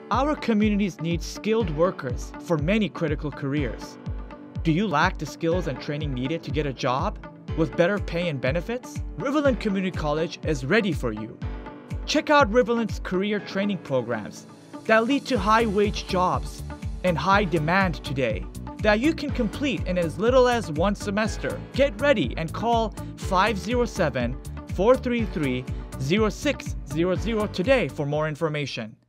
Our communities need skilled workers for many critical careers. Do you lack the skills and training needed to get a job with better pay and benefits? Riverland Community College is ready for you. Check out Riverland's career training programs that lead to high-wage jobs and high demand today that you can complete in as little as one semester. Get ready and call 507-433-0600 today for more information.